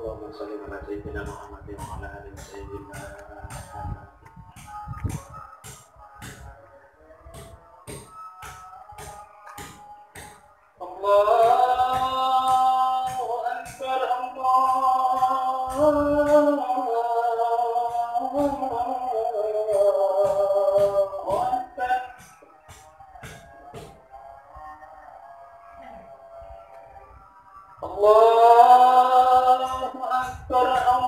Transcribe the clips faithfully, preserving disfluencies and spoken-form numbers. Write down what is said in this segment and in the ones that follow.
اللهم صل على سيدنا محمد وعلى آل سيدنا محمد. الله أكبر الله أكبر. الله أكبر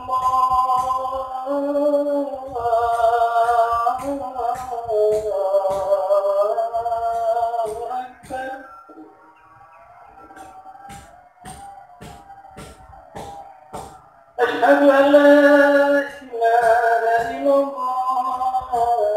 الله أكبر. أشهد أن لا إله إلا الله.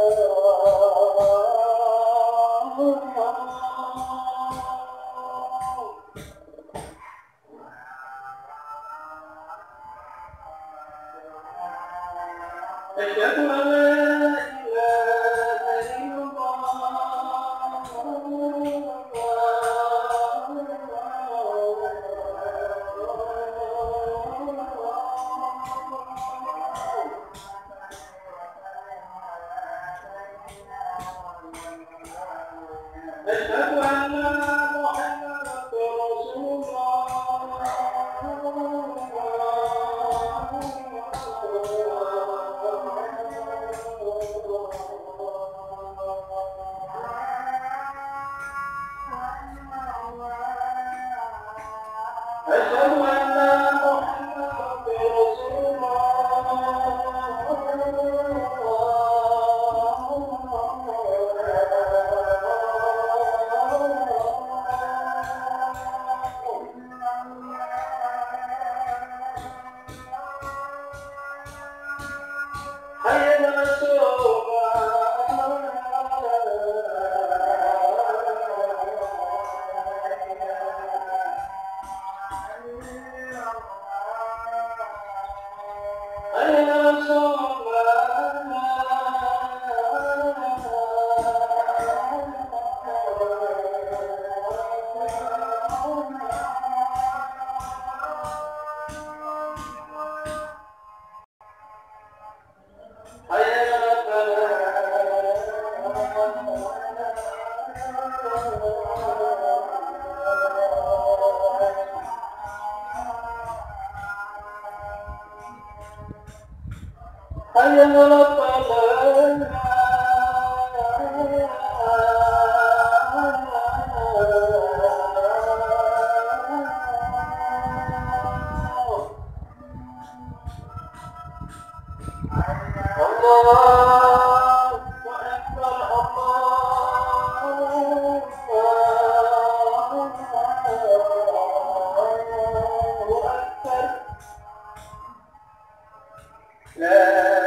أشهد أن لا إله إلا أشهد أن محمدًا رسول أشهد أن محمدًا رسول حي على حي على الفلاح. الله أكبر الله أكبر. لا